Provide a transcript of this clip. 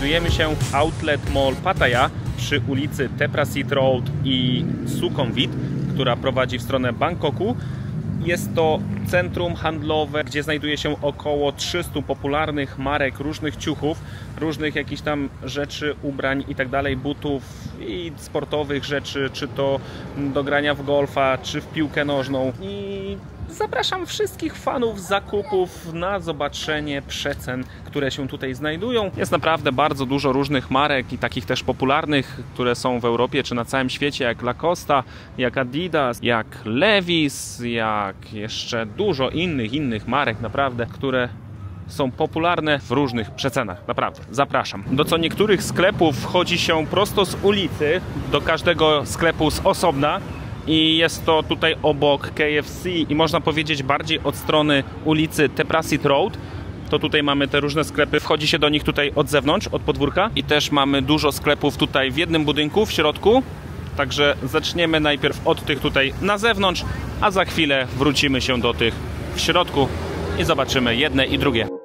Znajdujemy się w Outlet Mall Pattaya przy ulicy Teprasit Road i Sukhumvit, która prowadzi w stronę Bangkoku. Jest to centrum handlowe, gdzie znajduje się około 300 popularnych marek różnych ciuchów, różnych jakichś tam rzeczy, ubrań i tak dalej, butów i sportowych rzeczy, czy to do grania w golfa, czy w piłkę nożną. I zapraszam wszystkich fanów zakupów na zobaczenie przecen, które się tutaj znajdują. Jest naprawdę bardzo dużo różnych marek i takich też popularnych, które są w Europie czy na całym świecie, jak Lacosta, jak Adidas, jak Levi's, jak jeszcze dużo innych marek naprawdę, które są popularne w różnych przecenach. Naprawdę, zapraszam. Do co niektórych sklepów wchodzi się prosto z ulicy, do każdego sklepu z osobna. I jest to tutaj obok KFC i można powiedzieć bardziej od strony ulicy Teprasit Road. To tutaj mamy te różne sklepy, wchodzi się do nich tutaj od zewnątrz, od podwórka. I też mamy dużo sklepów tutaj w jednym budynku, w środku. Także zaczniemy najpierw od tych tutaj na zewnątrz, a za chwilę wrócimy się do tych w środku i zobaczymy jedne i drugie.